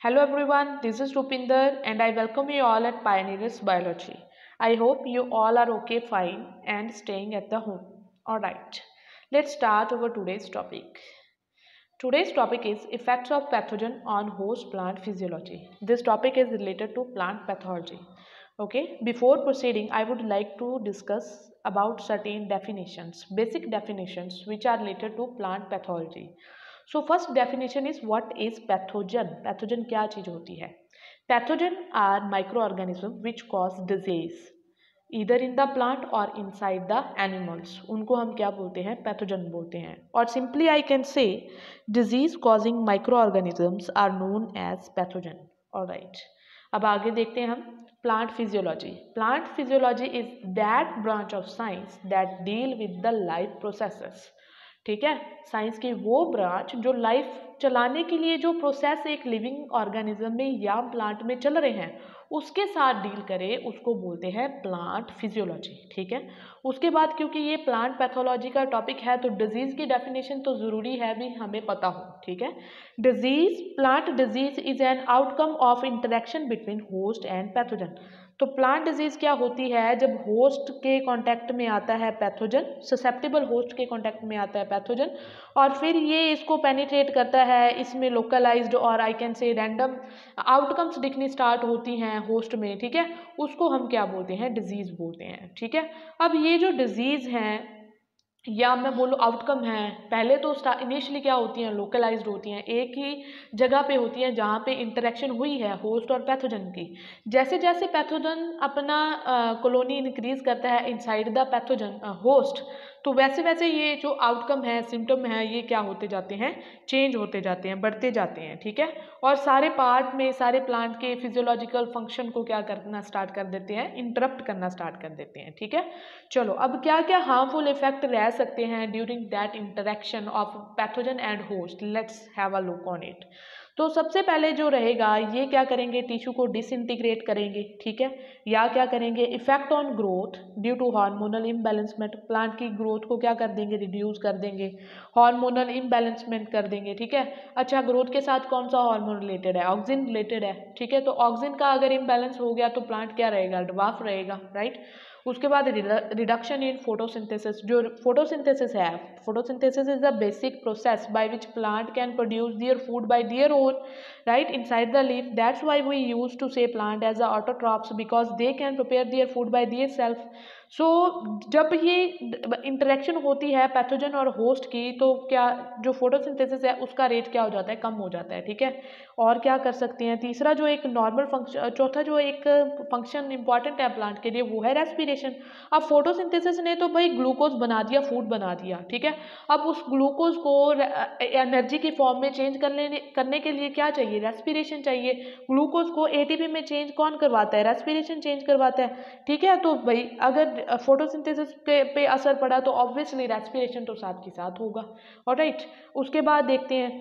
Hello everyone, this is Rupinder and I welcome you all at Pioneers Biology. I hope you all are okay, fine and staying at the home. Alright, let's start our today's topic. Today's topic is effects of pathogen on host plant physiology. This topic is related to plant pathology. Okay, before proceeding, I would like to discuss about certain definitions, basic definitions which are related to plant pathology. So first definition is what is pathogen? Pathogen क्या चीज होती है? Pathogen are microorganisms which cause disease either in the plant or inside the animals. उनको हम क्या बोलते हैं? Pathogen बोलते हैं. और simply I can say disease causing microorganisms are known as pathogen. Alright. अब आगे देखते हैं हम plant physiology. Plant physiology is that branch of science that deal with the life processes. ठीक है, साइंस की वो ब्रांच जो लाइफ चलाने के लिए जो प्रोसेस एक लिविंग ऑर्गेनिज्म में या प्लांट में चल रहे हैं उसके साथ डील करे उसको बोलते हैं प्लांट फिजियोलॉजी. ठीक है, उसके बाद क्योंकि ये प्लांट पैथोलॉजी का टॉपिक है तो डिजीज की डेफिनेशन तो ज़रूरी है भी हमें पता हो. ठीक है, disease plant disease is an outcome of interaction between host and pathogen. तो प्लांट डिजीज क्या होती है? जब होस्ट के कांटेक्ट में आता है पैथोजन, ससेप्टेबल होस्ट के कांटेक्ट में आता है पैथोजन और फिर ये इसको पेनिट्रेट करता है, इसमें लोकलाइज्ड और I can say random outcomes दिखनी स्टार्ट होती हैं होस्ट में. ठीक है, उसको हम क्या बोलते हैं? डिजीज बोलते हैं. ठीक है, अब ये जो डिजीज हैं या मैं बोलूँ आउटकम है, पहले तो इनिशियली क्या होती हैं? लोकलाइज्ड होती हैं, एक ही जगह पे होती हैं जहाँ पे इंटरेक्शन हुई है होस्ट और पैथोजन की. जैसे जैसे पैथोजन अपना कॉलोनी इंक्रीज करता है इनसाइड द पैथोजन होस्ट, तो वैसे वैसे ये जो आउटकम है, सिम्टम है, ये क्या होते जाते हैं? चेंज होते जाते हैं, बढ़ते जाते हैं. ठीक है, और सारे पार्ट में सारे प्लांट के फिजियोलॉजिकल फंक्शन को क्या करना स्टार्ट कर देते हैं? इंटरप्ट करना स्टार्ट कर देते हैं. ठीक है, चलो अब क्या क्या हार्मफुल इफेक्ट रह सकते हैं during that interaction of pathogen and host? Let's have a look on it. तो सबसे पहले जो रहेगा ये क्या करेंगे? टिश्यू को डिसइंटीग्रेट करेंगे. ठीक है, या क्या करेंगे? Effect on growth due to hormonal imbalancement, plant की ग्रोथ को क्या कर देंगे? रिड्यूस कर देंगे, हार्मोनल इम्बैलेंसमेंट कर देंगे. ठीक है, अच्छा ग्रोथ के साथ कौन सा हार्मोन रिलेटेड है? ऑक्सिन रिलेटेड है. ठीक है, तो ऑक्सिन का अगर इम्बैलेंस हो गया तो प्लांट क्या रहेगा? ड्वार्फ रहेगा. राइट. उसके बाद रिडक्शन इन फोटोसिंथेसिस. जो फोटोसिंथेसिस है, photosynthesis is the basic process by which plant can produce their food by their own, right, inside the leaf. That's why we use to say plant as a autotrophs because they can prepare their food by their self. So जब ये interaction होती है pathogen और host की तो क्या जो photosynthesis है उसका रेट क्या हो जाता है? कम हो जाता है. ठीक है, और क्या कर सकते हैं? तीसरा जो एक नॉर्मल फंक्शन, चौथा जो एक फंक्शन इंपॉर्टेंट है प्लांट के लिए वो है रेस्पिरेशन. अब फोटोसिंथेसिस ने तो भाई ग्लूकोज बना दिया, फूड बना दिया. ठीक है, अब उस ग्लूकोज को एनर्जी की फॉर्म में चेंज करने के लिए क्या चाहिए? रेस्पिरेशन चाहिए. ग्लूकोज को एटीपी में चेंज कौन करवाता है? रेस्पिरेशन चेंज करवाता है. ठीक है, तो भाई अगर फोटोसिंथेसिस पे असर पड़ा तो ऑब्वियसली रेस्पिरेशन तो साथ के साथ होगा. ऑलराइट, उसके बाद देखते हैं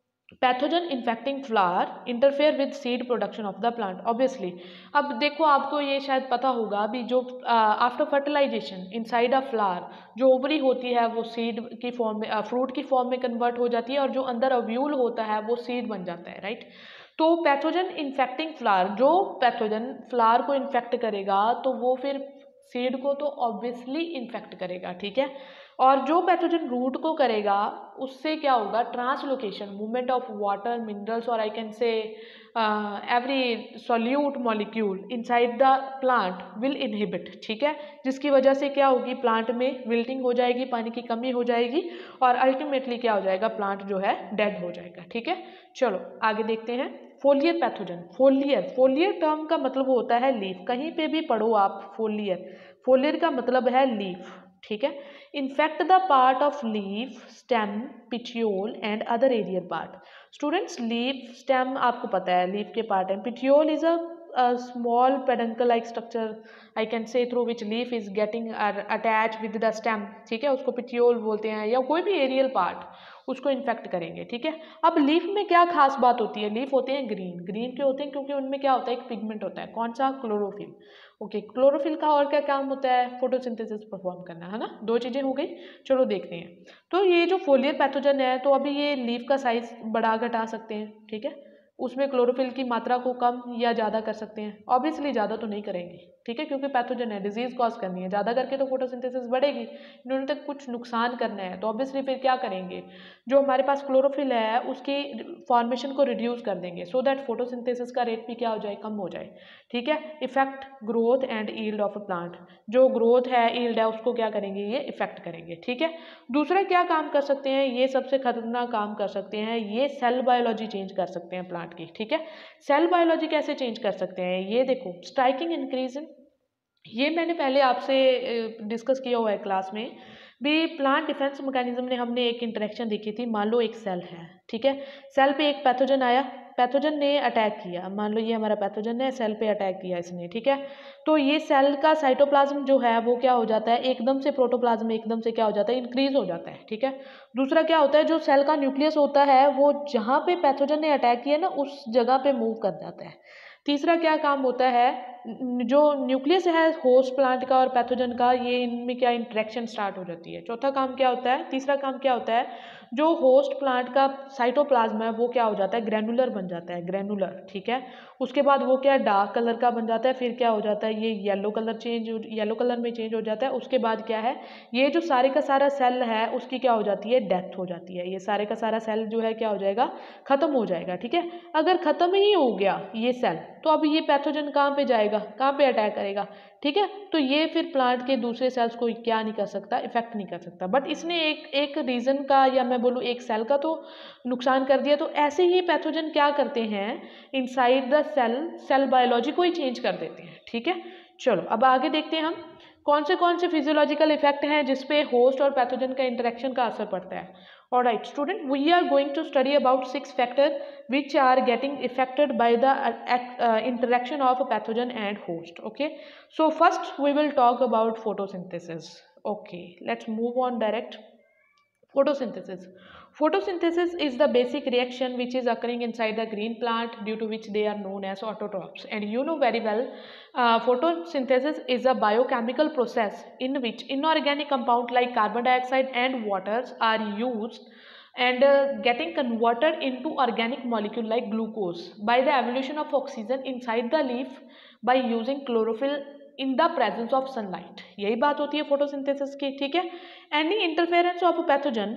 pathogen infecting flower interfere with seed production of the plant. Obviously अब देखो आपको ये शायद पता होगा अभी जो after fertilization inside a flower जो ओवरी होती है वो सीड की फॉर्म में, फ्रूट की फॉर्म में कन्वर्ट हो जाती है और जो अंदर ओव्यूल होता है वो सीड बन जाता है. राइट. तो पैथोजन इन्फेक्टिंग फ्लावर, जो पैथोजन फ्लावर को इन्फेक्ट करेगा तो वो फिर सीड को तो ऑब्वियसली इन्फेक्ट करेगा. ठीक है, और जो पैथोजन रूट को करेगा उससे क्या होगा? Translocation, movement of water, minerals और I can say every solute molecule inside the plant will inhibit. ठीक है, जिसकी वजह से क्या होगी? प्लांट में विल्टिंग हो जाएगी, पानी की कमी हो जाएगी और अल्टीमेटली क्या हो जाएगा? प्लांट जो है डेड हो जाएगा. ठीक है, चलो आगे देखते हैं. फोलियर पैथोजन. फोलियर टर्म का मतलब होता है लीफ. कहीं पे भी पढ़ो आप फोलियर का मतलब है लीफ. ठीक है, infect the part of leaf, stem, petiole and other aerial part. Students leaf, stem आपको पता है लीफ के पार्ट है. Petiole is a small peduncle like structure I can say through which leaf is getting attached with the stem. ठीक है, उसको petiole बोलते हैं या कोई भी एरियल पार्ट उसको इन्फेक्ट करेंगे. ठीक है, अब लीफ में क्या खास बात होती है? लीफ होते हैं ग्रीन. ग्रीन क्यों होते हैं? क्योंकि उनमें क्या होता है? एक पिगमेंट होता है. कौन सा? क्लोरोफिल. ओके, क्लोरोफिल का और क्या काम होता है? फोटोसिंथेसिस परफॉर्म करना, है ना. दो चीजें हो गई. चलो देखते हैं. तो ये जो फोलियर पैथोजन है तो अभी ये लीफ का साइज बढ़ा घटा सकते हैं. ठीक है, उसमें क्लोरोफिल की मात्रा को कम या ज़्यादा कर सकते हैं? ऑब्वियसली ज़्यादा तो नहीं करेंगे, ठीक है, क्योंकि पैथोजन है, डिजीज कॉज करनी है, ज़्यादा करके तो फोटोसिंथेसिस बढ़ेगी, इन्होंने तक कुछ नुकसान करना है, तो ऑब्वियसली फिर क्या करेंगे, जो हमारे पास क्लोरोफिल है उसकी फॉर्मेशन को रिड्यूस कर देंगे, सो दैट फोटोसिंथेसिस का रेट भी क्या हो जाए, कम हो जाए, ठीक है। Effect growth and yield of a plant, जो ग्रोथ है, ईल्ड है, उसको क्या करेंगे, ये इफेक्ट करेंगे, ठीक है। दूसरा क्या काम कर सकते हैं, ये सबसे खतरनाक काम कर सकते हैं, ये सेल बायोलॉजी चेंज कर सकते हैं प्लांट की, ठीक है। सेल बायोलॉजी कैसे चेंज कर सकते हैं, ये देखो, स्ट्राइकिंग इंक्रीज इन, ये मैंने पहले आपसे डिस्कस किया हुआ है क्लास में भी, प्लांट डिफेंस मैकेनिज्म ने हमने एक इंटरेक्शन देखी थी, मान लो एक सेल है, ठीक है, सेल पे एक पैथोजन आया, पैथोजन ने अटैक किया, मान लो ये हमारा पैथोजन है, सेल पे अटैक किया इसने, ठीक है, तो ये सेल का साइटोप्लाज्म जो है वो क्या हो जाता है, एकदम से प्रोटोप्लाज्म एकदम से क्या हो जाता है, इंक्रीज हो जाता है, ठीक है। दूसरा क्या होता है, जो सेल का न्यूक्लियस होता है वो जहाँ पे पैथोजन ने अटैक किया ना उस जगह पे मूव कर जाता है। तीसरा क्या काम होता है, जो न्यूक्लियस है होस्ट प्लांट का और पैथोजन का, ये इनमें क्या इंटरेक्शन स्टार्ट हो जाती है। चौथा काम क्या होता है, तीसरा काम क्या होता है, जो होस्ट प्लांट का साइटोप्लाज्म है वो क्या हो जाता है, ग्रैनुलर बन जाता है, ग्रैनुलर, ठीक है। उसके बाद वो क्या डार्क कलर का बन जाता है, फिर क्या हो जाता है, ये येलो कलर में चेंज हो जाता है। उसके बाद क्या है, ये जो सारे का सारा सेल है उसकी क्या हो जाती है, डेथ हो जाती है, ये सारे का सारा सेल जो है क्या हो जाएगा, खत्म हो जाएगा, ठीक है। अगर खत्म ही हो गया ये सेल, तो अब ये पैथोजन कहाँ पे जाएगा, कहाँ पे अटैक करेगा, ठीक है, तो ये फिर प्लांट के दूसरे सेल्स को क्या नहीं कर सकता, इफेक्ट नहीं कर सकता। बट इसने एक रीजन का या मैं बोलूँ एक सेल का तो नुकसान कर दिया, तो ऐसे ही पैथोजन क्या करते हैं, inside the cell cell biology को ही चेंज कर देते हैं, ठीक है। चलो अब आगे देखते हैं हम कौन से फिजियोलॉजिकल इफेक्ट हैं जिसपे होस्ट और पैथोजन का इंटरेक्शन का असर पड़ता है। Alright, student, we are going to study about 6 factors which are getting affected by the interaction of a pathogen and host. Okay, so first we will talk about photosynthesis. Okay, let's move on direct. Photosynthesis. Photosynthesis is the basic reaction which is occurring inside the green plant, due to which they are known as autotrophs. And you know very well, photosynthesis is a biochemical process in which inorganic compound like carbon dioxide and waters are used and getting converted into organic molecule like glucose by the evolution of oxygen inside the leaf by using chlorophyll in the presence of sunlight. यही बात होती है photosynthesis की, ठीक है। Any interference of a pathogen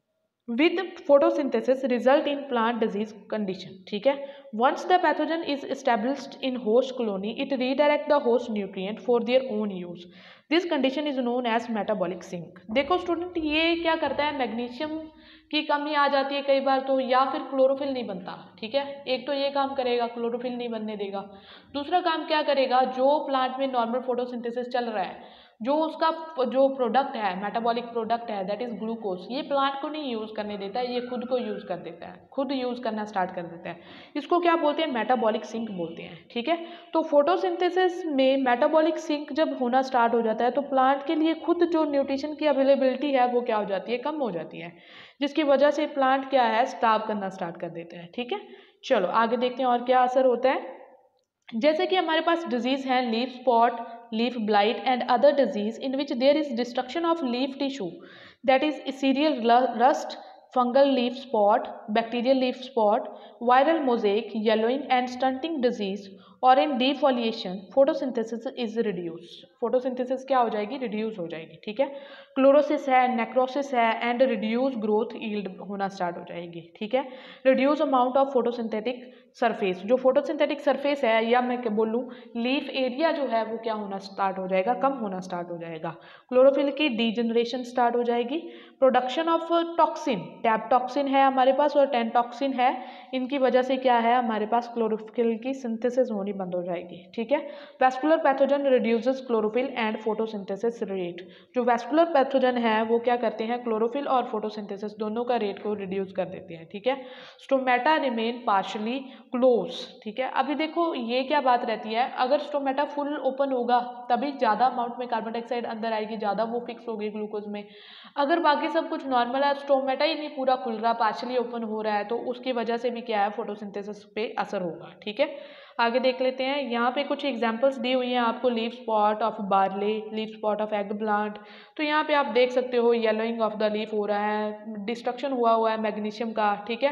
with photosynthesis result in plant disease condition, ठीक है। Once the pathogen is established in host colony, it redirect the host nutrient for their own use. This condition is known as metabolic sink. देखो student, ये क्या करता है, magnesium की कमी आ जाती है कई बार तो, या फिर क्लोरोफिल नहीं बनता, ठीक है। एक तो ये काम करेगा, क्लोरोफिल नहीं बनने देगा। दूसरा काम क्या करेगा, जो प्लांट में नॉर्मल फोटोसिंथेसिस चल रहा है, जो उसका जो प्रोडक्ट है, मेटाबॉलिक प्रोडक्ट है, दैट इज ग्लूकोज, ये प्लांट को नहीं यूज़ करने देता है, ये खुद को यूज़ कर देता है, खुद यूज़ करना स्टार्ट कर देता है। इसको क्या बोलते हैं, मेटाबॉलिक सिंक बोलते हैं, ठीक है। तो फोटोसिंथेसिस में मेटाबॉलिक सिंक जब होना स्टार्ट हो जाता है तो प्लांट के लिए खुद जो न्यूट्रिशन की अवेलेबिलिटी है वो क्या हो जाती है, कम हो जाती है, जिसकी वजह से प्लांट क्या है, स्टार्व करना स्टार्ट कर देते हैं, ठीक है। चलो आगे देखते हैं और क्या असर होता है। जैसे कि हमारे पास डिजीज है leaf spot, leaf blight and other disease in which there is destruction of leaf tissue, that is cereal rust, fungal leaf spot, bacterial leaf spot, viral mosaic, yellowing and stunting disease, or in defoliation, photosynthesis is reduced. photosynthesis क्या हो जाएगी, reduce हो जाएगी, ठीक है। Chlorosis है, necrosis है and reduce growth yield होना स्टार्ट हो जाएगी, ठीक है। Reduce amount of photosynthetic surface, जो फोटोसिंथेटिक सरफेस है या मैं क्या बोलूँ लीफ एरिया जो है वो क्या होना स्टार्ट हो जाएगा, कम होना स्टार्ट हो जाएगा। क्लोरोफिल की डीजनरेशन स्टार्ट हो जाएगी। Production of toxin, tab toxin है हमारे पास और टेनटॉक्सिन है, इनकी वजह से क्या है हमारे पास क्लोरोफिल की सिंथेसिस होनी बंद हो जाएगी, ठीक है। Vascular pathogen reduces chlorophyll and photosynthesis rate, जो वैस्कुलर पैथोजन है वो क्या करते हैं, क्लोरोफिल और फोटोसिंथेसिस दोनों का रेट को रिड्यूस कर देते हैं, ठीक है। स्टोमेटा रिमेन पार्शली क्लोज, ठीक है। अभी देखो ये क्या बात रहती है, अगर स्टोमेटा फुल ओपन होगा तभी ज़्यादा अमाउंट में कार्बन डाइऑक्साइड अंदर आएगी, ज़्यादा वो फिक्स होगी ग्लूकोज में। अगर बाकी सब कुछ नॉर्मल है, स्टोमेटा ही नहीं पूरा खुल रहा, पार्शली ओपन हो रहा है, तो उसकी वजह से भी क्या है फोटोसिंथेसिस पे असर होगा, ठीक है। आगे देख लेते हैं, यहाँ पे कुछ एग्जांपल्स दी हुई हैं आपको, leaf spot of barley, leaf spot of eggplant. तो यहाँ पे आप देख सकते हो येलोइंग ऑफ द लीफ हो रहा है, डिस्ट्रक्शन हुआ है मैग्नीशियम का, ठीक है।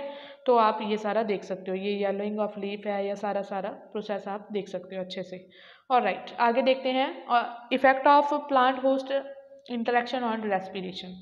तो आप ये सारा देख सकते हो, ये येलोइंग ऑफ लीफ है, या सारा सारा प्रोसेस आप देख सकते हो अच्छे से। ऑलराइट, आगे देखते हैं effect of plant host interaction on respiration.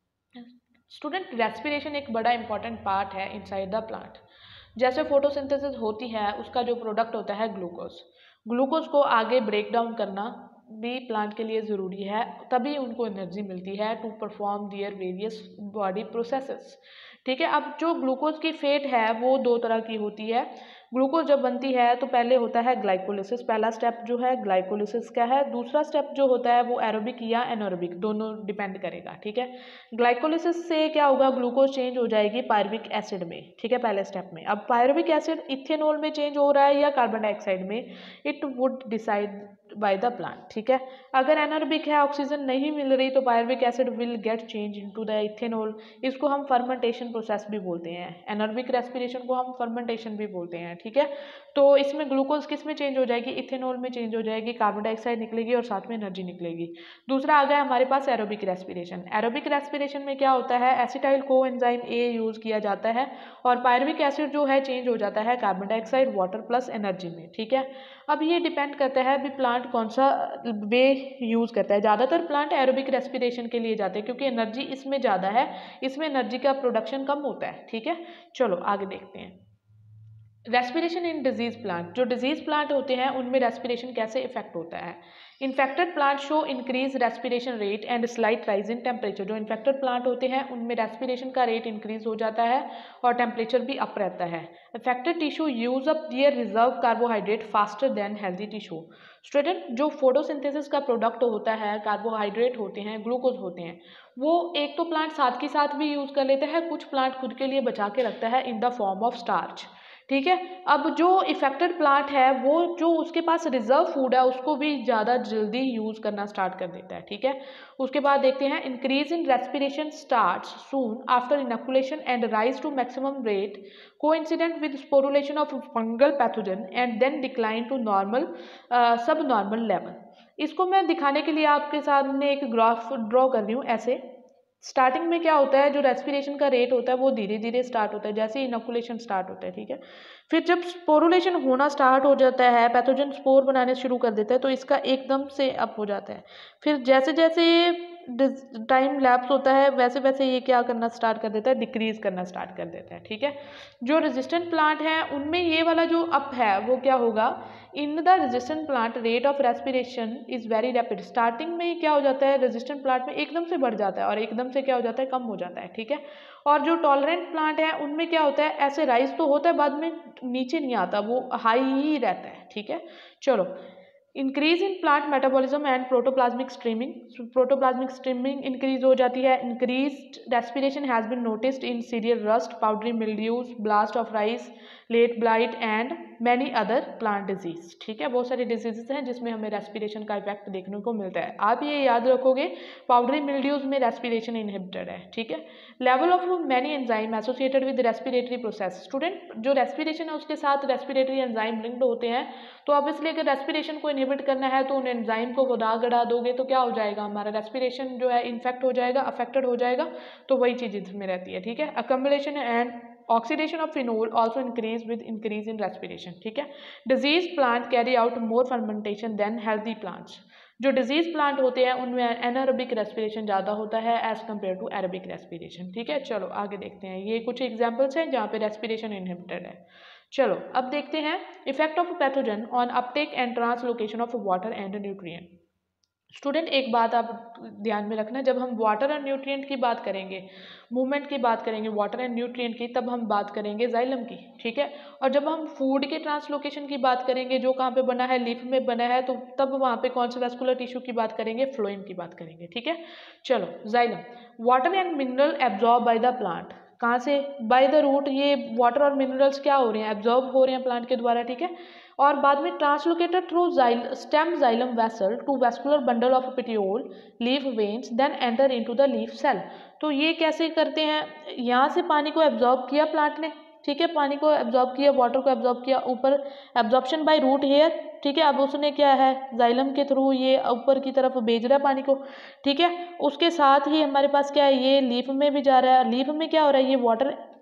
Student, respiration एक बड़ा इंपॉर्टेंट पार्ट है इनसाइड द प्लांट। जैसे फोटोसिंथेसिस होती है, उसका जो प्रोडक्ट होता है ग्लूकोज, ग्लूकोज को आगे ब्रेक डाउन करना भी प्लांट के लिए ज़रूरी है, तभी उनको एनर्जी मिलती है to perform their various body processes. ठीक है, अब जो ग्लूकोज की फेट है वो दो तरह की होती है। ग्लूकोज जब बनती है तो पहले होता है ग्लाइकोलिसिस, पहला स्टेप जो है ग्लाइकोलिसिस का है। दूसरा स्टेप जो होता है वो एरोबिक या एनोरोबिक, दोनों डिपेंड करेगा। ठीक है, ग्लाइकोलिसिस से क्या होगा, ग्लूकोज चेंज हो जाएगी पायरुविक एसिड में। ठीक है, पहले स्टेप में। अब पायरुविक एसिड इथेनॉल में चेंज हो रहा है या कार्बन डाइऑक्साइड में, it would decide by the plant. ठीक है, अगर एनोरोबिक है, ऑक्सीजन नहीं मिल रही, तो pyruvic acid will get change into the ethanol. इसको हम फर्मेंटेशन प्रोसेस भी बोलते हैं। एनोरोबिक रेस्पिरेशन को हम फर्मेंटेशन भी बोलते हैं। ठीक है, तो इसमें ग्लूकोज किस में चेंज हो जाएगी, इथेनॉल में चेंज हो जाएगी, कार्बन डाइऑक्साइड निकलेगी और साथ में एनर्जी निकलेगी। दूसरा आ गया हमारे पास एरोबिक रेस्पिरेशन। एरोबिक रेस्पिरेशन में क्या होता है, एसिटाइल कोएंजाइम ए यूज किया जाता है और पायरुविक एसिड जो है चेंज हो जाता है carbon dioxide, water plus energy में। ठीक है, अब ये डिपेंड करता है भी प्लांट कौन सा वे यूज़ करता है। ज़्यादातर प्लांट एरोबिक रेस्पिरेशन के लिए जाते हैं क्योंकि एनर्जी इसमें ज़्यादा है, इसमें एनर्जी का प्रोडक्शन कम होता है। ठीक है, चलो आगे देखते हैं। रेस्पिरेशन इन डिजीज प्लांट, जो डिजीज प्लांट होते हैं उनमें रेस्पिरेशन कैसे इफेक्ट होता है। Infected plant show increase respiration rate and slight rise in temperature. जो इन्फेक्टेड प्लांट होते हैं उनमें रेस्पिरेशन का रेट इंक्रीज हो जाता है और टेम्परेचर भी अप रहता है। Affected tissue use up their reserve carbohydrate faster than healthy tissue. Student, जो फोटोसिंथेसिस का प्रोडक्ट होता है, कार्बोहाइड्रेट होते हैं, ग्लूकोज होते हैं, वो एक तो प्लांट साथ के साथ भी यूज कर लेता है, कुछ प्लांट खुद के लिए बचा के रखता है in the form of starch. ठीक है, अब जो इफेक्टेड प्लांट है वो जो उसके पास रिजर्व फूड है उसको भी ज़्यादा जल्दी यूज करना स्टार्ट कर देता है। ठीक है, उसके बाद देखते हैं increase in respiration starts soon after inoculation and rise to maximum rate coincident with sporulation of fungal pathogen and then decline to normal sub normal level. इसको मैं दिखाने के लिए आपके सामने एक ग्राफ ड्रॉ कर रही हूँ। ऐसे स्टार्टिंग में क्या होता है, जो रेस्पिरेशन का रेट होता है वो धीरे धीरे स्टार्ट होता है जैसे इनोकुलेशन स्टार्ट होता है। ठीक है, फिर जब स्पोरुलेशन होना स्टार्ट हो जाता है, पैथोजन स्पोर बनाने शुरू कर देता है, तो इसका एकदम से अप हो जाता है। फिर जैसे जैसे टाइम लैप्स होता है वैसे वैसे ये क्या करना स्टार्ट कर देता है, डिक्रीज करना स्टार्ट कर देता है। ठीक है, जो रेजिस्टेंट प्लांट है उनमें ये वाला जो अप है वो क्या होगा, in the resistant plant rate of respiration is very rapid. Starting में क्या हो जाता है, रेजिस्टेंट प्लांट में एकदम से बढ़ जाता है और एकदम से क्या हो जाता है, कम हो जाता है। ठीक है, और जो टॉलरेंट प्लांट है उनमें क्या होता है, ऐसे राइज तो होता है बाद में नीचे नहीं आता, वो हाई ही रहता है। ठीक है, चलो increase in plant metabolism and protoplasmic streaming. Protoplasmic streaming increase हो जाती है। Increased respiration has been noticed in cereal rust, powdery mildews, blast of rice, late blight and many other plant disease. ठीक है, बहुत सारी डिजीजेस हैं जिसमें हमें रेस्पिरेशन का इफेक्ट देखने को मिलता है। आप ये याद रखोगे, पाउडरी मिल्ड्यूज में रेस्पिरेशन इनहिबिटेड है। ठीक है, level of many enzyme associated with respiratory process. Student, जो रेस्पिरेशन है उसके साथ रेस्पिरेटरी एंजाइम लिंक्ड होते हैं, तो अब इसलिए अगर रेस्पिरेशन को इनहिबिट करना है तो उन एंजाइम को खुदा गड़ा दोगे तो क्या हो जाएगा, हमारा रेस्पिरेशन जो है इन्फेक्ट हो जाएगा, अफेक्टेड हो जाएगा। तो वही चीज़ इसमें रहती है। ठीक है, accumulation and oxidation of phenol also increase with increase in respiration. ठीक है, disease plant carry out more fermentation than healthy plants. जो डिजीज प्लांट होते हैं उनमें एनारोबिक रेस्पिरेशन ज़्यादा होता है as compare to aerobic respiration. ठीक है, चलो आगे देखते हैं। ये कुछ एग्जाम्पल्स हैं जहाँ पे रेस्पिरेशन इनहिबिटेड है। चलो अब देखते हैं effect of pathogen on uptake and translocation of water and nutrient. Student, एक बात आप ध्यान में रखना, जब हम वाटर और न्यूट्रिएंट की बात करेंगे, मूवमेंट की बात करेंगे वाटर एंड न्यूट्रिएंट की, तब हम बात करेंगे जाइलम की। ठीक है, और जब हम फूड के ट्रांसलोकेशन की बात करेंगे, जो कहाँ पे बना है, लीफ में बना है, तो तब वहाँ पे कौन सा वेस्कुलर टिश्यू की बात करेंगे, फ्लोएम की बात करेंगे। ठीक है, चलो xylem, water and mineral absorb by the plant. कहाँ से, बाय द रूट। ये वाटर और मिनरल्स क्या हो रहे हैं, एब्जॉर्ब हो रहे हैं प्लांट के द्वारा। ठीक है, और बाद में translocated through stem xylem vessel to vascular bundle of petiole leaf veins then enter into the leaf cell. तो ये कैसे करते हैं, यहाँ से पानी को एब्जॉर्ब किया प्लांट ने। ठीक है, पानी को एब्जॉर्ब किया, वाटर को एब्जॉर्ब किया, ऊपर एब्जॉर्प्शन बाय रूट हेयर। ठीक है, अब उसने क्या है, जाइलम के थ्रू ये ऊपर की तरफ भेज रहा है पानी को। ठीक है, उसके साथ ही हमारे पास क्या है, ये लीफ में भी जा रहा है। लीफ में क्या हो रहा है, ये वाटर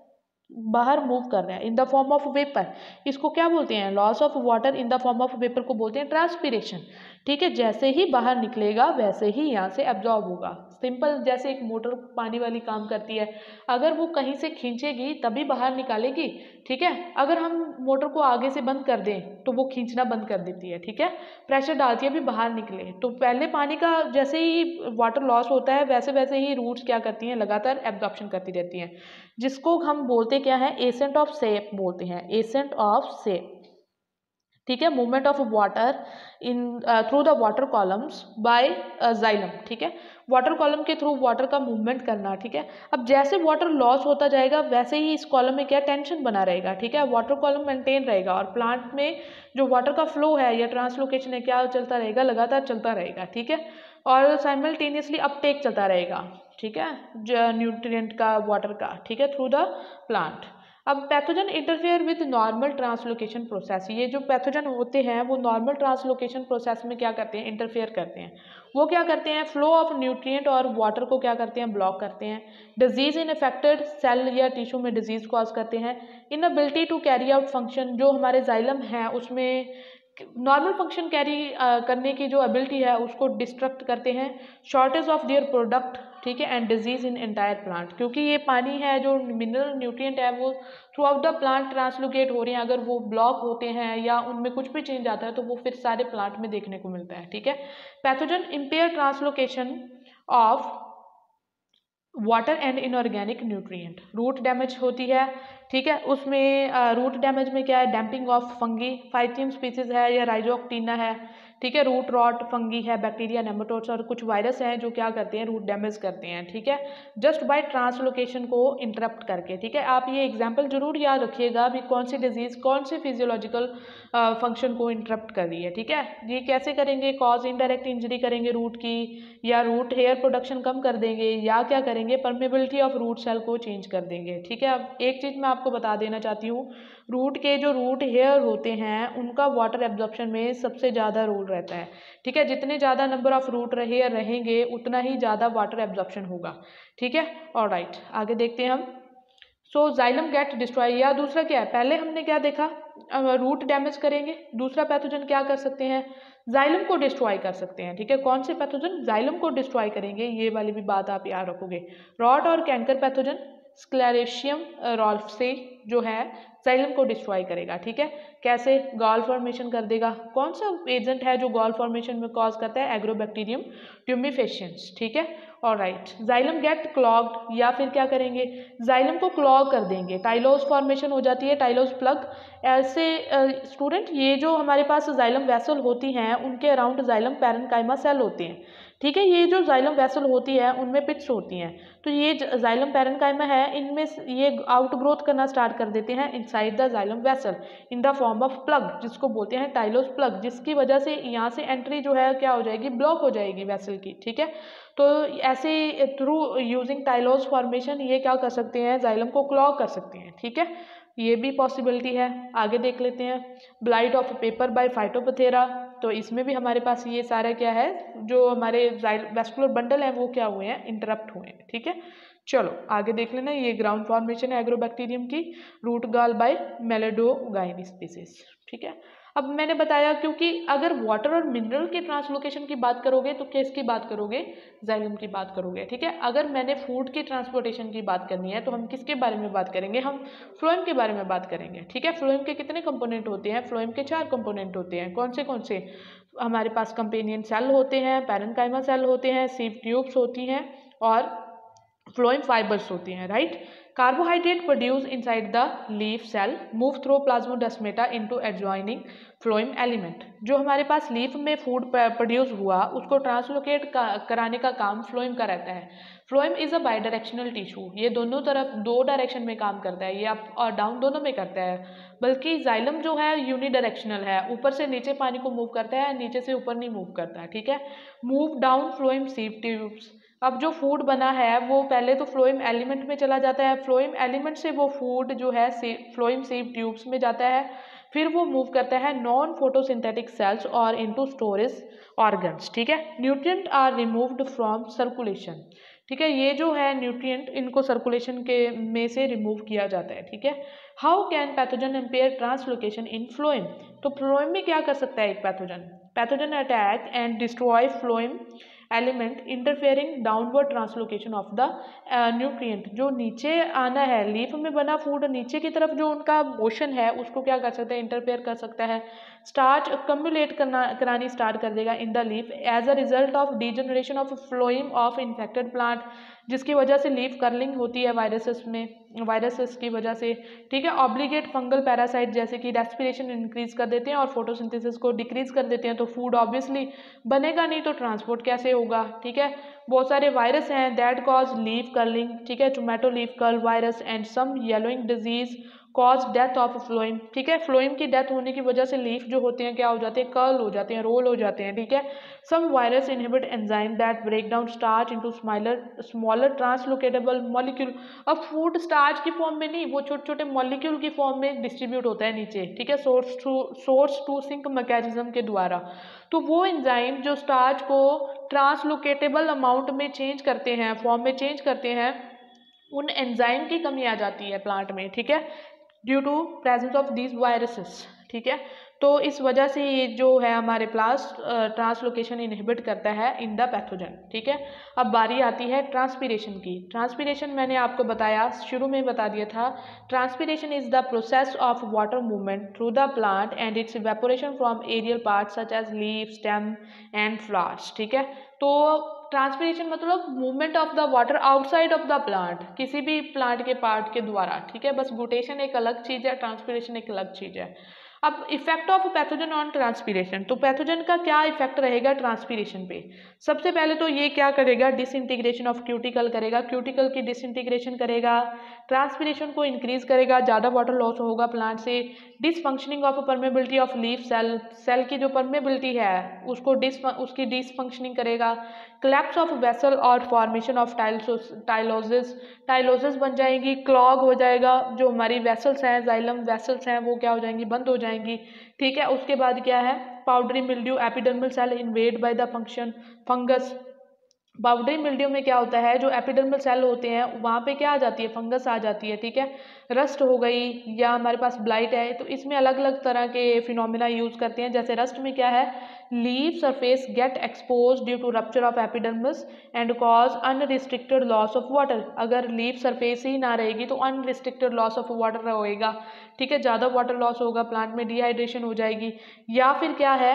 बाहर मूव कर रहा है in the form of vapour, इसको क्या बोलते हैं, loss of water in the form of vapour को बोलते हैं ट्रांसपीरेशन। ठीक है, जैसे ही बाहर निकलेगा वैसे ही यहाँ से एब्जॉर्ब होगा। सिंपल, जैसे एक मोटर पानी वाली काम करती है, अगर वो कहीं से खींचेगी तभी बाहर निकालेगी। ठीक है, अगर हम मोटर को आगे से बंद कर दें तो वो खींचना बंद कर देती है। ठीक है, प्रेशर डालती है भी बाहर निकले, तो पहले पानी का जैसे ही वाटर लॉस होता है वैसे वैसे ही रूट्स क्या करती हैं, लगातार एब्जॉर्प्शन करती रहती हैं, जिसको हम बोलते क्या है, एसेंट ऑफ सेप बोलते हैं, एसेंट ऑफ सेप। ठीक है, movement of water in through the water columns by xylem. ठीक है, वाटर कॉलम के थ्रू वाटर का मूवमेंट करना। ठीक है, अब जैसे वाटर लॉस होता जाएगा वैसे ही इस कॉलम में क्या टेंशन बना रहेगा। ठीक है, वाटर कॉलम मेंटेन रहेगा और प्लांट में जो वाटर का फ्लो है या ट्रांसलोकेशन है क्या चलता रहेगा, लगातार चलता रहेगा। ठीक है, और साइमल्टेनियसली अपटेक चलता रहेगा। ठीक है, न्यूट्रिएंट का, वाटर का। ठीक है, थ्रू द प्लांट। अब pathogen interfere with normal translocation process, ये जो पैथोजन होते हैं वो नॉर्मल ट्रांसलोकेशन प्रोसेस में क्या करते हैं, इंटरफेयर करते हैं। वो क्या करते हैं, फ्लो ऑफ न्यूट्रिएंट और वाटर को क्या करते हैं, ब्लॉक करते हैं। डिजीज इन अफेक्टेड सेल या टिश्यू में डिजीज कॉज करते हैं। Inability to carry out function, जो हमारे जाइलम है उसमें नॉर्मल फंक्शन कैरी करने की जो एबिलिटी है उसको डिस्ट्रक्ट करते हैं। Shortage of their product. ठीक है, and disease in entire plant, क्योंकि ये पानी है जो मिनरल न्यूट्रिएंट है वो throughout the plant translocate हो रहे हैं, अगर वो ब्लॉक होते हैं या उनमें कुछ भी चेंज आता है तो वो फिर सारे प्लांट में देखने को मिलता है। ठीक है, pathogen impair translocation of water and inorganic nutrient, root damage होती है। ठीक है, उसमें रूट डैमेज में क्या है, damping off fungi, Pythium species है या राइजोक्टिना है। ठीक है, रूट रॉट फंगी है, बैक्टीरिया, नेमाटोड्स और कुछ वायरस हैं जो क्या करते हैं, रूट डैमेज करते हैं। ठीक है, जस्ट बाय ट्रांसलोकेशन को इंटरप्ट करके। ठीक है, आप ये एग्जाम्पल जरूर याद रखिएगा भी कौन सी डिजीज कौन से फिजियोलॉजिकल फंक्शन को इंटरप्ट कर रही है। ठीक है, ये कैसे करेंगे, कॉज इनडायरेक्ट इंजरी करेंगे रूट की, या रूट हेयर प्रोडक्शन कम कर देंगे, या क्या करेंगे, परमेबिलिटी ऑफ रूट सेल को चेंज कर देंगे। ठीक है, अब एक चीज़ मैं आपको बता देना चाहती हूँ, रूट के जो रूट हेयर होते हैं उनका वाटर एब्जॉर्प्शन में सबसे ज़्यादा रोल रहता है। ठीक है, जितने ज़्यादा नंबर ऑफ रूट हेयर रहेंगे उतना ही ज़्यादा वाटर एब्जॉर्प्शन होगा। ठीक है, ऑलराइट, आगे देखते हैं हम। सो जाइलम गेट डिस्ट्रॉय, या दूसरा क्या है, पहले हमने क्या देखा, रूट डैमेज करेंगे, दूसरा पैथोजन क्या कर सकते हैं, जाइलम को डिस्ट्रॉय कर सकते हैं। ठीक है, कौन से पैथोजन जाइलम को डिस्ट्रॉय करेंगे, ये वाली भी बात आप याद रखोगे। रॉट और कैंकर पैथोजन स्क्लेरेशियम रोल्फसे जो है जाइलम को डिस्ट्रॉय करेगा। ठीक है, कैसे, गॉल फॉर्मेशन कर देगा। कौन सा एजेंट है जो गॉल फॉर्मेशन में कॉज करता है, एग्रोबैक्टीरियम ट्यूमिफेशियंस। ठीक है, ऑलराइट, जाइलम गेट क्लॉग्ड, या फिर क्या करेंगे, जाइलम को क्लॉग कर देंगे, टाइलोज फॉर्मेशन हो जाती है, टाइलोज प्लग। ऐसे स्टूडेंट, ये जो हमारे पास जाइलम वेसल होती हैं उनके अराउंड जाइलम पैरेन्काइमा सेल होते हैं। ठीक है, ये जो जाइलम वेसल होती है उनमें पिट्स होती हैं, तो ये जाइलम पैरेन्काइमा है, इनमें ये आउट ग्रोथ करना स्टार्ट कर देते हैं inside the xylem vessel in the form of plug, जिसको बोलते हैं टाइलोज प्लग, जिसकी वजह से यहाँ से एंट्री जो है क्या हो जाएगी, ब्लॉक हो जाएगी वेसल की। ठीक है, तो ऐसे थ्रू यूजिंग टाइलोज फॉर्मेशन ये क्या कर सकते हैं, जाइलम को क्लॉग कर सकते हैं। ठीक है, ये भी पॉसिबिलिटी है। आगे देख लेते हैं, blight of pepper by Phytophthora, तो इसमें भी हमारे पास ये सारा क्या है, जो हमारे वेस्कुलर बंडल है वो क्या हुए हैं, इंटरप्ट हुए हैं। ठीक है, चलो आगे देख लेना, ये ग्राउंड फॉर्मेशन है एग्रोबैक्टीरियम की, root gall by Meloidogyne species. ठीक है, अब मैंने बताया क्योंकि अगर वाटर और मिनरल के ट्रांसलोकेशन की बात करोगे तो किसकी बात करोगे, जाइलम की बात करोगे। ठीक है, अगर मैंने फूड की ट्रांसपोर्टेशन की बात करनी है तो हम किसके बारे में बात करेंगे, हम फ्लोएम के बारे में बात करेंगे। ठीक है, फ्लोएम के कितने कंपोनेंट होते हैं, फ्लोएम के 4 कंपोनेंट होते हैं। कौन से हमारे पास कंपेनियन सेल होते हैं, पैरेन्काइमा सेल होते हैं, सीव ट्यूब्स होती हैं और फ्लोएम फाइबर्स होती हैं। Right, carbohydrate produce inside the leaf cell move through plasmodesmata into adjoining phloem element, जो हमारे पास लीफ में फूड प्रोड्यूस हुआ उसको ट्रांसलोकेट कराने का काम फ्लोएम का रहता है। Phloem is a bidirectional tissue, ये दोनों तरफ 2 डायरेक्शन में काम करता है, ये अप और डाउन दोनों में करता है, बल्कि जाइलम जो है यूनिडायरेक्शनल है, ऊपर से नीचे पानी को मूव करता है, नीचे से ऊपर नहीं मूव करता है। ठीक है, move down phloem sieve tubes, अब जो फूड बना है वो पहले तो फ्लोएम एलिमेंट में चला जाता है, फ्लोएम एलिमेंट से वो फूड जो है फ्लोएम सीव ट्यूब्स में जाता है, फिर वो मूव करता है नॉन फोटोसिंथेटिक सेल्स और इनटू स्टोरेज ऑर्गन्स। ठीक है, nutrient are removed from circulation. ठीक है, ये जो है न्यूट्रिएंट इनको सर्कुलेशन के में से रिमूव किया जाता है। ठीक है, how can pathogen impair translocation in phloem? तो फ्लोएम में क्या कर सकता है एक पैथोजन? Pathogen attack and destroy phloem element interfering downward translocation of the nutrient. जो नीचे आना है, लीफ में बना फूड नीचे की तरफ जो उनका मोशन है उसको क्या कर सकता है? इंटरफेयर कर सकता है। स्टार्च कम्युलेट करानी स्टार्ट कर देगा in the leaf as a result of degeneration of phloem of infected plant, जिसकी वजह से लीफ कर्लिंग होती है वायरसेस की वजह से। ठीक है, ऑब्लिगेट फंगल पैरासाइट जैसे कि रेस्पिरेशन इंक्रीज कर देते हैं और फोटोसिंथेसिस को डिक्रीज कर देते हैं, तो फूड ऑब्वियसली बनेगा नहीं, तो ट्रांसपोर्ट कैसे होगा? ठीक है, बहुत सारे वायरस हैं दैट कॉज लीफ कर्लिंग। ठीक है, tomato leaf curl virus and some yellowing disease cause death of phloem. ठीक है, फ्लोइम की डेथ होने की वजह से लीफ जो होते हैं क्या हो जाते हैं? कर्ल हो जाते हैं, रोल हो जाते हैं। ठीक है, some virus inhibit enzyme that break down starch into smaller translocatable molecule. अब फूड स्टार्च की फॉर्म में नहीं, वो छोटे छोटे मॉलिक्यूल की फॉर्म में डिस्ट्रीब्यूट होता है नीचे। ठीक है, सोर्स टू सिंक मैकेनिज्म के द्वारा। तो वो एंजाइम जो स्टार्च को ट्रांसलोकेटेबल अमाउंट में चेंज करते हैं, फॉर्म में चेंज करते हैं, उन एंजाइम की कमी आ जाती है प्लांट में। ठीक है, due to presence of these viruses. ठीक है, तो इस वजह से ये जो है हमारे प्लास्ट ट्रांसलोकेशन इनहिबिट करता है इन द पैथोजन। ठीक है, अब बारी आती है ट्रांसपीरेशन की। ट्रांसपीरेशन मैंने आपको बताया, शुरू में बता दिया था, transpiration is the process of water movement through the plant and its evaporation from aerial parts such as leaf, stem and flowers. ठीक है, तो ट्रांसपीरेशन मतलब movement of the water outside of the plant, किसी भी plant के part के द्वारा। ठीक है, बस गुटेशन एक अलग चीज है, ट्रांसपीरेशन एक अलग चीज है। अब effect of pathogen on transpiration, तो पैथोजन का क्या इफेक्ट रहेगा ट्रांसपीरेशन पे? सबसे पहले तो ये क्या करेगा? डिसइंटीग्रेशन ऑफ क्यूटिकल करेगा, क्यूटिकल की डिसइंटीग्रेशन करेगा, ट्रांसपीरेशन को इंक्रीज करेगा, ज़्यादा वाटर लॉस होगा प्लांट से, dysfunctioning of permeability of leaf cell की जो परमेबिलिटी है उसको उसकी डिसफंक्शनिंग करेगा, क्लैप्स ऑफ वेसल और फॉर्मेशन ऑफ टाइलोसिस बन जाएगी, क्लॉग हो जाएगा, जो हमारी वेसल्स हैं, जाइलम वेसल्स हैं, वो क्या हो जाएंगी? बंद हो जाएंगी। ठीक है, उसके बाद क्या है? Powdery mildew, epidermal cell invade by the fungus. Powdery mildew में क्या होता है? जो एपिडर्मल सेल होते हैं वहाँ पे क्या आ जाती है? फंगस आ जाती है। ठीक है, रस्ट हो गई या हमारे पास ब्लाइट है, तो इसमें अलग अलग तरह के फिनोमिना यूज करते हैं। जैसे रस्ट में क्या है? Leaf surface get expose due to rupture of epidermis and cause unrestricted loss of water. अगर लीफ सरफेस ही ना रहेगी तो अनरिस्ट्रिक्टेड लॉस ऑफ वाटर होएगा। ठीक है, ज़्यादा वाटर लॉस होगा, प्लांट में डिहाइड्रेशन हो जाएगी। या फिर क्या है?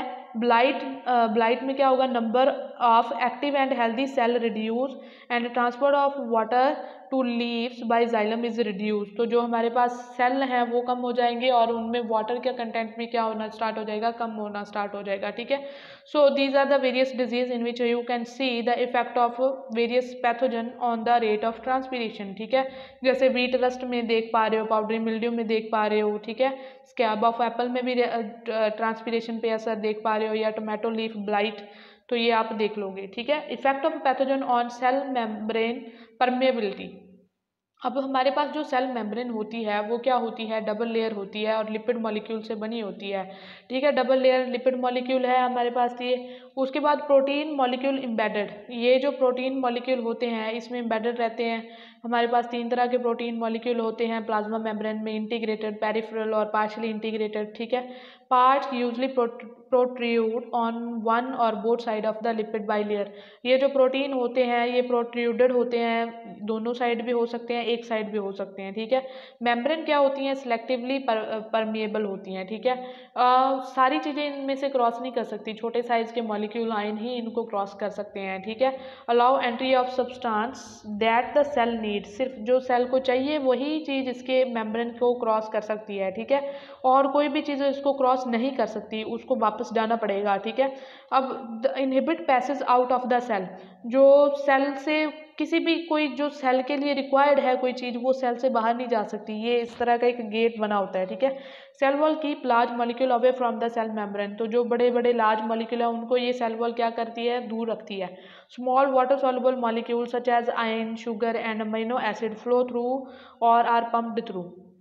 ब्लाइट में क्या होगा? Number of active and healthy cell reduce and transport of water to leaves by xylem is reduce. तो जो हमारे पास सेल हैं वो कम हो जाएंगे और उनमें वाटर के कंटेंट में क्या होना स्टार्ट हो जाएगा? कम होना स्टार्ट हो जाएगा। ठीक है, so these are the various disease in which you can see the effect of various pathogen on the rate of transpiration. ठीक है, जैसे व्हीट रस्ट में देख पा रहे हो, पाउडरी मिल्ड्यू में देख पा रहे हो। ठीक है, स्कैब ऑफ एप्पल में भी ट्रांसपीरेशन पे असर देख पा रहे हो, या टोमेटो लीफ ब्लाइट, तो ये आप देख लोगे। ठीक है, effect of pathogen on cell membrane permeability. अब हमारे पास जो सेल मेम्ब्रेन होती है वो क्या होती है? डबल लेयर होती है और लिपिड मॉलिक्यूल से बनी होती है। ठीक है, डबल लेयर लिपिड मॉलिक्यूल है हमारे पास ये। उसके बाद प्रोटीन मॉलिक्यूल एम्बेडेड, ये जो प्रोटीन मॉलिक्यूल होते हैं इसमें एम्बेडेड रहते हैं। हमारे पास 3 तरह के प्रोटीन मॉलिक्यूल होते हैं प्लाज्मा मेम्ब्रेन में, इंटीग्रेटेड, पेरिफेरल और पार्शियली इंटीग्रेटेड। ठीक है, parts usually protrude on one और both side of the lipid bilayer. ये जो प्रोटीन होते हैं ये प्रोट्रूडेड होते हैं, दोनों साइड भी हो सकते हैं, एक साइड भी हो सकते हैं। ठीक है, मेम्ब्रेन क्या होती हैं? सिलेक्टिवली परमिएबल होती हैं। ठीक है, सारी चीज़ें इनमें से क्रॉस नहीं कर सकती, छोटे साइज के मॉलिक्यूल आयन ही इनको क्रॉस कर सकते हैं। ठीक है, allow entry of substance that the cell need, सिर्फ जो सेल को चाहिए वही चीज़ इसके मेम्ब्रेन को क्रॉस कर सकती है। ठीक है, और कोई भी चीज़ इसको क्रॉस नहीं कर सकती, उसको वापस जाना पड़ेगा। ठीक है, अब inhibit passage out of the cell, जो सेल से किसी भी कोई जो सेल के लिए रिक्वायर्ड है कोई चीज़, वो सेल से बाहर नहीं जा सकती, ये इस तरह का एक गेट बना होता है। ठीक है, cell wall keep large molecule away from the cell membrane, तो जो बड़े बड़े लार्ज मॉलिक्यूल है उनको ये सेल वॉल क्या करती है? दूर रखती है। Small water soluble molecule such as iron, sugar and amino acid flow through और are pumped through.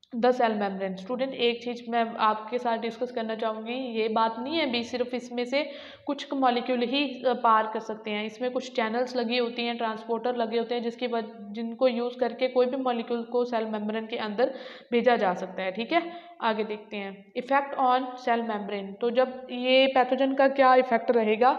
The cell membrane. Student एक चीज़ मैं आपके साथ डिस्कस करना चाहूँगी, ये बात नहीं है भी सिर्फ इसमें से कुछ मॉलिक्यूल ही पार कर सकते हैं, इसमें कुछ चैनल्स लगी होती हैं, ट्रांसपोर्टर लगे होते हैं जिनको यूज़ करके कोई भी मॉलिक्यूल को सेल मेम्ब्रेन के अंदर भेजा जा सकता है। ठीक है, आगे देखते हैं इफेक्ट ऑन सेल मेम्ब्रेन। तो जब ये पैथोजन का क्या इफेक्ट रहेगा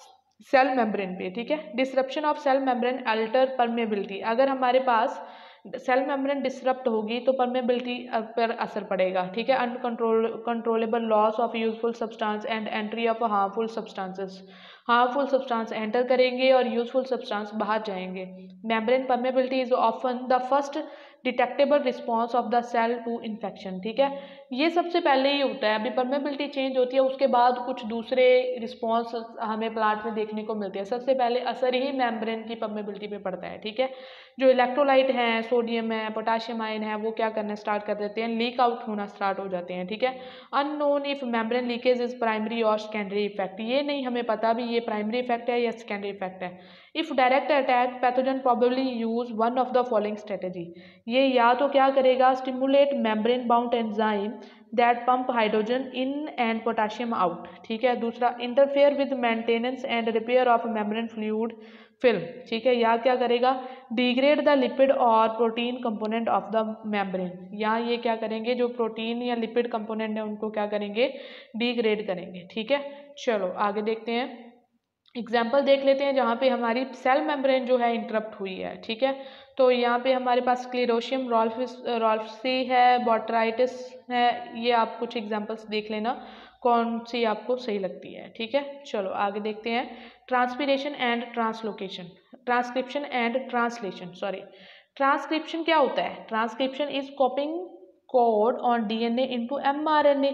सेल मेम्ब्रेन पे, ठीक है। Disruption of cell membrane alter permeability. अगर हमारे पास सेल मेम्ब्रेन डिसरप्ट होगी तो परमेबिलिटी पर असर पड़ेगा, ठीक है। Controllable loss of useful substance and entry of harmful substances. Harmful substance enter करेंगे और यूजफुल सब्सटेंस बाहर जाएंगे। Membrane permeability is often the first detectable response of the cell to infection, ठीक है। ये सबसे पहले ही होता है, अभी परमेबिलिटी चेंज होती है उसके बाद कुछ दूसरे रिस्पॉन्स हमें प्लांट में देखने को मिलते हैं। सबसे पहले असर ही मेम्ब्रेन की परमेबिलिटी पे पड़ता है, ठीक है। जो इलेक्ट्रोलाइट हैं, सोडियम है, पोटाशियम आयन है, वो क्या करना स्टार्ट कर देते हैं, लीक आउट होना स्टार्ट हो जाते हैं, ठीक है। Unknown if membrane leakage is primary और सेकेंडरी इफेक्ट। ये नहीं हमें पता भी ये प्राइमरी इफेक्ट है या सेकेंडरी इफेक्ट है। If direct attack pathogen probably use one of the following strategy. ये या तो क्या करेगा, stimulate membrane bound enzyme that pump hydrogen in and potassium out, ठीक है। दूसरा, interfere with maintenance and repair of membrane fluid film, ठीक है। या क्या करेगा, डिग्रेड द लिपिड और protein component of the membrane. या ये क्या करेंगे, जो प्रोटीन या लिपिड कंपोनेंट है उनको क्या करेंगे, डिग्रेड करेंगे, ठीक है। चलो आगे देखते हैं, एग्जाम्पल देख लेते हैं जहाँ पे हमारी सेल मेम्ब्रेन जो है इंटरप्ट हुई है, ठीक है। तो यहाँ पे हमारे पास स्क्लेरोशियम रॉल्फसी है, बॉटराइटिस है। ये आप कुछ एग्जाम्पल्स देख लेना कौन सी आपको सही लगती है, ठीक है। चलो आगे देखते हैं, transpiration and translocation, transcription and translation, sorry. Transcription क्या होता है, transcription is copying code on DNA into mRNA.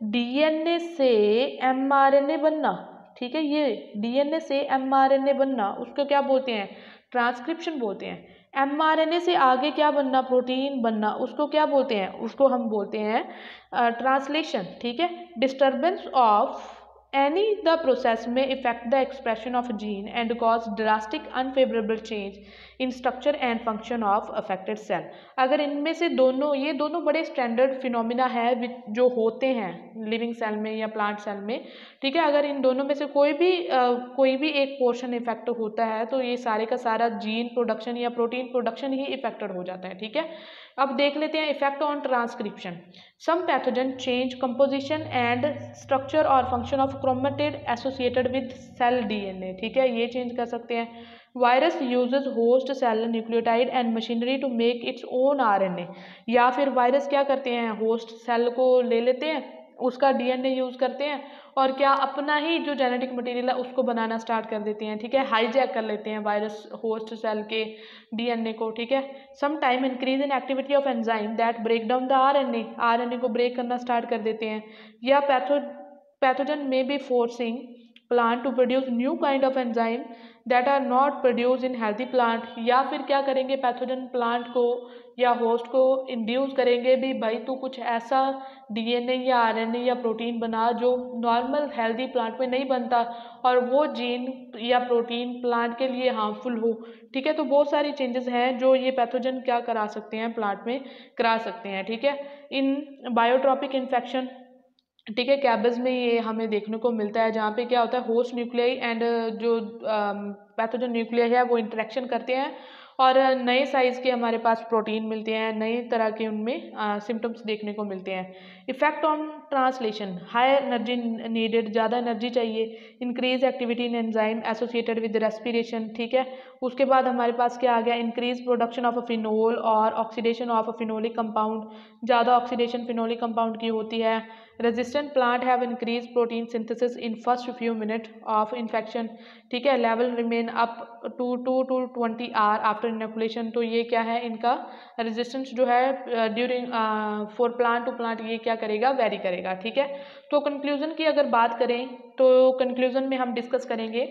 DNA से एमआरएनए बनना, ठीक है। ये डीएनए से एमआरएनए बनना उसको क्या बोलते हैं, ट्रांसक्रिप्शन बोलते हैं। एमआरएनए से आगे क्या बनना, प्रोटीन बनना, उसको क्या बोलते हैं, उसको हम बोलते हैं ट्रांसलेशन, ठीक है। Disturbance of any the process may affect the expression of gene and cause drastic unfavorable change in structure and function of affected cell। अगर इनमें से दोनों, ये दोनों बड़े स्टैंडर्ड फिनोमिना है जो होते हैं लिविंग सेल में या प्लांट सेल में, ठीक है। अगर इन दोनों में से कोई भी एक पोर्शन इफेक्ट होता है तो ये सारे का सारा जीन प्रोडक्शन या प्रोटीन प्रोडक्शन ही इफेक्टेड हो जाता है, ठीक है। अब देख लेते हैं effect on transcription. Some pathogen change composition and structure और function of chromatid associated with cell DNA, ठीक है। ये चेंज कर सकते हैं। Virus uses host cell nucleotide and machinery to make its own RNA. या फिर वायरस क्या करते हैं, होस्ट सेल को ले लेते हैं, उसका डीएनए यूज करते हैं और क्या अपना ही जो जेनेटिक मटेरियल है उसको बनाना स्टार्ट कर देते हैं, ठीक है। हाईजैक कर लेते हैं वायरस होस्ट सेल के डीएनए को, ठीक है। Some time increase in activity of enzyme that break down the RNA को ब्रेक करना स्टार्ट कर देते हैं। या pathogen may be forcing plant to produce new kind of enzyme that are not produce in healthy plant. या फिर क्या करेंगे, पैथोजन प्लांट को या होस्ट को इंड्यूस करेंगे भी, भाई तू कुछ ऐसा डीएनए या आरएनए या प्रोटीन बना जो नॉर्मल हेल्दी प्लांट में नहीं बनता और वो जीन या प्रोटीन प्लांट के लिए हार्मफुल हो, ठीक है। तो बहुत सारी चेंजेस हैं जो ये पैथोजन क्या करा सकते हैं, प्लांट में करा सकते हैं, ठीक है। इन बायोट्रॉपिक इन्फेक्शन, ठीक है, कैबेज में ये हमें देखने को मिलता है जहाँ पे क्या होता है, होस्ट न्यूक्लियाई एंड जो पैथोजन न्यूक्लियाई है वो इंटरेक्शन करते हैं और नए साइज़ के हमारे पास प्रोटीन मिलते हैं, नए तरह के उनमें सिम्टम्स देखने को मिलते हैं। Effect on translation, high energy needed, ज़्यादा एनर्जी चाहिए। Increase activity in enzyme associated with respiration, ठीक है। उसके बाद हमारे पास क्या आ गया, इंक्रीज प्रोडक्शन ऑफ फिनोल और ऑक्सीडेशन ऑफ फिनोलिक कंपाउंड, ज़्यादा ऑक्सीडेशन फिनोलिक कंपाउंड की होती है। Resistant plant have increase protein synthesis in first few minute of infection, ठीक है। Level remain up to 20 hour after inoculation. तो ये क्या है, इनका रेजिस्टेंस जो है during for plant to plant ये क्या करेगा, वेरी करेगा, ठीक है। तो कंक्लूजन की अगर बात करें तो कंक्लूजन में हम डिस्कस करेंगे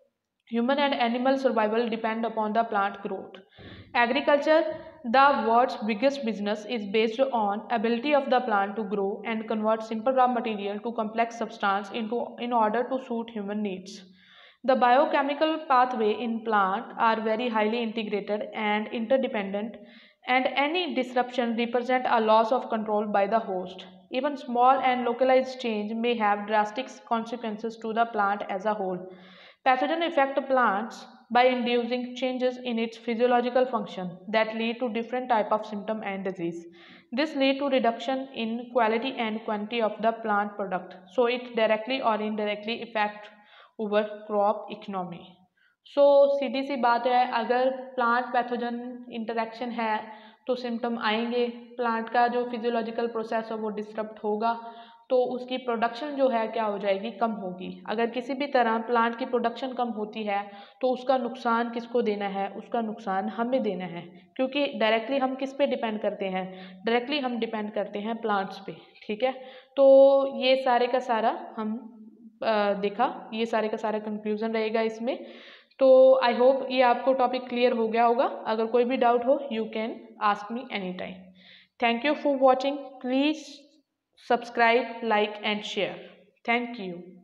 human and animal survival depend upon the plant growth. Agriculture, the world's biggest business, is based on ability of the plant to grow and convert simple raw material to complex substance in order to suit human needs. The biochemical pathway in plant are very highly integrated and interdependent. and any disruption represent a loss of control by the host. Even small and localized change may have drastic consequences to the plant as a whole. Pathogen affect plants by inducing changes in its physiological function that lead to different type of symptom and disease. This lead to reduction in quality and quantity of the plant product. So it directly or indirectly affect over crop economy. सो सीधी सी बात है, अगर plant pathogen interaction है तो symptom आएंगे, plant का जो physiological process है वो डिस्टर्ब होगा, तो उसकी प्रोडक्शन जो है क्या हो जाएगी, कम होगी। अगर किसी भी तरह प्लांट की प्रोडक्शन कम होती है तो उसका नुकसान किसको देना है, उसका नुकसान हमें देना है, क्योंकि डायरेक्टली हम किस पे डिपेंड करते हैं, डायरेक्टली हम डिपेंड करते हैं प्लांट्स पे। ठीक है, तो ये सारे का सारा हम देखा, ये सारे का सारा कंक्लूजन रहेगा इसमें। तो आई होप ये आपको टॉपिक क्लियर हो गया होगा। अगर कोई भी डाउट हो you can ask me any time. Thank you for watching. Please subscribe, like and share. Thank you.